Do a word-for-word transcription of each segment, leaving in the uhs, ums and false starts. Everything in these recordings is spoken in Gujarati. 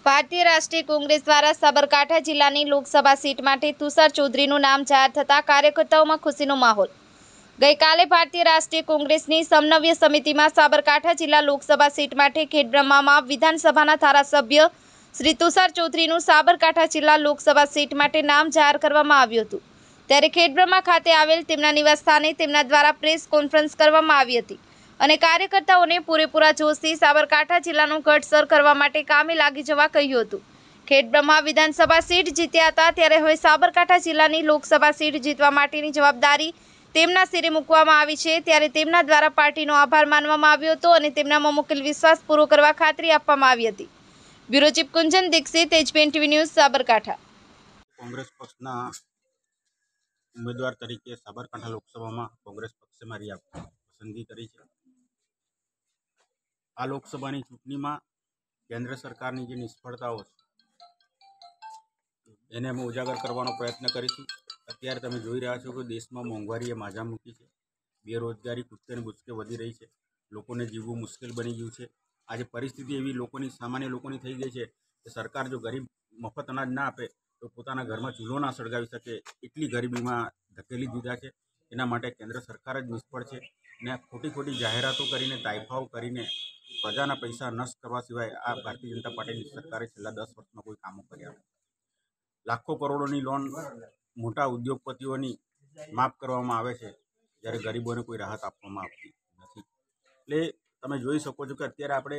ભારતીય રાષ્ટ્રીય કોંગ્રેસ દ્વારા સાબરકાંઠા જિલ્લાની લોકસભા સીટ માટે તુષાર ચૌધરીનું નામ જાહેર થતાં કાર્યકર્તાઓમાં ખુશીનો માહોલ। ગઈકાલે ભારતીય રાષ્ટ્રીય કોંગ્રેસની સમન્વય સમિતિમાં સાબરકાંઠા જિલ્લા લોકસભા સીટ માટે ખેડબ્રહ્મામાં વિધાનસભાના ધારાસભ્ય શ્રી તુષાર ચૌધરીનું સાબરકાંઠા જિલ્લા લોકસભા સીટ માટે નામ જાહેર કરવામાં આવ્યું હતું। ત્યારે ખેડબ્રહ્મા ખાતે આવેલ તેમના નિવાસસ્થાને તેમના દ્વારા પ્રેસ કોન્ફરન્સ કરવામાં આવી હતી અને કાર્યકર્તાઓને પૂરેપૂરા જોશથી સાબરકાંઠા જિલ્લાનું ઘડસર કરવા માટે કામે લાગી જવા કહ્યું હતું। ખેડબ્રહ્મા વિધાનસભા સીટ જીત્યા હતા ત્યારે હવે સાબરકાંઠા જિલ્લાની લોકસભા સીટ જીતવા માટેની જવાબદારી તેમના સિરે મૂકવામાં આવી છે। ત્યારે તેમના દ્વારા પાર્ટીનો આભાર માનવામાં આવ્યો હતો અને તેમનામાં મુકેલ વિશ્વાસ પૂરો કરવા ખાતરી આપવામાં આવી હતી। Bureau chief Kunjan Dixit, HBN TV news, Sabarkantha. Congress પક્ષના ઉમેદવાર તરીકે સાબરકાંઠા લોકસભામાં કોંગ્રેસ પક્ષે મારી પસંદગી કરી છે। આ લોકસભાની ચૂંટણીમાં કેન્દ્ર સરકારની જે નિષ્ફળતાઓ છે એને અમે ઉજાગર કરવાનો પ્રયત્ન કરીશું। અત્યારે તમે જોઈ રહ્યા છો કે દેશમાં મોંઘવારીએ માજા મૂકી છે, બેરોજગારી કૂદકે ને ભૂસકે વધી રહી છે, લોકોને જીવવું મુશ્કેલ બની ગયું છે। આજે પરિસ્થિતિ એવી લોકોની સામાન્ય લોકોની થઈ ગઈ છે કે સરકાર જો ગરીબ મફત અનાજ ના આપે તો પોતાના ઘરમાં ચૂલો ના સળગાવી શકે એટલી ગરીબીમાં ધકેલી દીધા છે। એના માટે કેન્દ્ર સરકાર જ નિષ્ફળ છે ને ખોટી ખોટી જાહેરાતો કરીને તાઇફાઓ કરીને પ્રજાના પૈસા નષ્ટ કરવા સિવાય આ ભારતીય જનતા પાર્ટીની સરકારે છેલ્લા દસ વર્ષમાં કોઈ કામો કર્યા નથી। લાખો કરોડોની લોન મોટા ઉદ્યોગપતિઓની માફ કરવામાં આવે છે જ્યારે ગરીબોને કોઈ રાહત આપવામાં આવતી નથી। એટલે તમે જોઈ શકો છો કે અત્યારે આપણે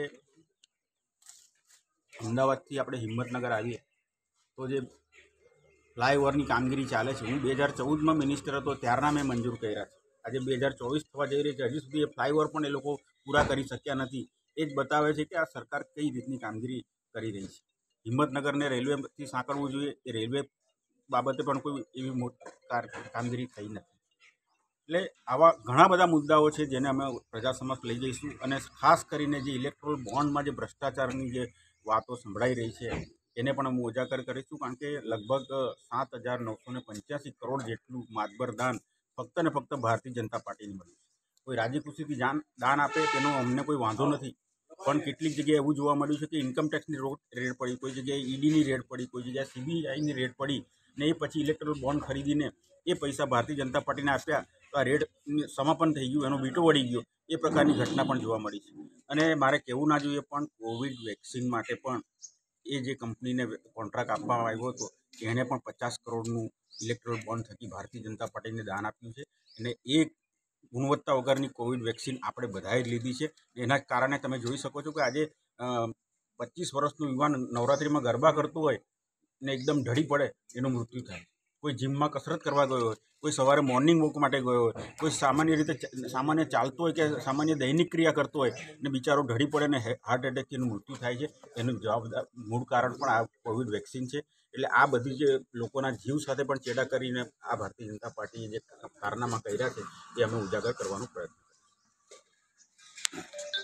અમદાવાદથી આપણે હિંમતનગર આવીએ તો જે ફ્લાયઓવરની કામગીરી ચાલે છે, હું બે હજાર ચૌદમાં મિનિસ્ટર હતો ત્યારના મેં મંજૂર કર્યા છે। આજે બે હજાર ચોવીસ થવા જઈ રહી છે, હજી સુધી એ ફ્લાયઓવર પણ એ લોકો પૂરા કરી શક્યા નથી। એ જ બતાવે છે કે આ સરકાર કઈ રીતની કામગીરી કરી રહી છે। હિંમતનગરને રેલવેથી સાંકળવું જોઈએ, એ રેલવે બાબતે પણ કોઈ એવી મોટી કામગીરી થઈ નથી। એટલે આવા ઘણા બધા મુદ્દાઓ છે જેને અમે પ્રજા સમક્ષ લઈ જઈશું અને ખાસ કરીને જે ઇલેક્ટ્રોલ બોન્ડમાં જે ભ્રષ્ટાચારની જે વાતો સંભળાઈ રહી છે એને પણ અમે ઉજાગર કરીશું। કારણ કે લગભગ સાત હજાર નવસો ને પંચ્યાસી કરોડ જેટલું માતબર દાન ફક્ત ને ફક્ત ભારતીય જનતા પાર્ટીને મળ્યું છે। કોઈ રાજી ખુશીથી દાન દાન આપે તેનો અમને કોઈ વાંધો નથી, પણ કેટલીક જગ્યાએ એવું જોવા મળ્યું છે કે ઇન્કમટેક્સની રેડ પડી, કોઈ જગ્યાએ ઈડીની રેડ પડી, કોઈ જગ્યાએ સીબીઆઈની રેડ પડી ને એ પછી ઇલેક્ટ્રોલ બોન્ડ ખરીદીને એ પૈસા ભારતીય જનતા પાર્ટીને આપ્યા તો આ રેડ સમાપન થઈ ગયું, એનો વીટો વળી ગયો, એ પ્રકારની ઘટના પણ જોવા મળી છે। અને મારે કહેવું ના જોઈએ પણ કોવિડ વેક્સિન માટે પણ એ જે કંપનીને કોન્ટ્રાક્ટ આપવામાં આવ્યો હતો એણે પણ પચાસ કરોડનું ઇલેક્ટ્રોલ બોન્ડ થકી ભારતીય જનતા પાર્ટીને દાન આપ્યું છે અને એ ગુણવત્તા વગરની કોવિડ વેક્સિન આપણે બધાએ જ લીધી છે। એના કારણે તમે જોઈ શકો છો કે આજે પચીસ વર્ષનું યુવાન નવરાત્રિમાં ગરબા કરતું હોય ને એકદમ ઢળી પડે એનું મૃત્યુ થાય, કોઈ જીમમાં કસરત કરવા ગયો હોય, કોઈ સવારે મોર્નિંગ વોક માટે ગયો હોય, કોઈ સામાન્ય રીતે સામાન્ય ચાલતો હોય કે સામાન્ય દૈનિક ક્રિયા કરતો હોય ને બિચારો ઢળી પડે ને હાર્ટ એટેકથી એનું મૃત્યુ થાય છે। એનું જવાબદાર મૂળ કારણ પણ આ કોવિડ વેક્સિન છે। એટલે આ બધી જે લોકોના જીવ સાથે પણ ચેડા કરીને આ ભારતીય જનતા પાર્ટીએ જે કારનામા કર્યા છે એ અમે ઉજાગર કરવાનો પ્રયત્ન કરીશું।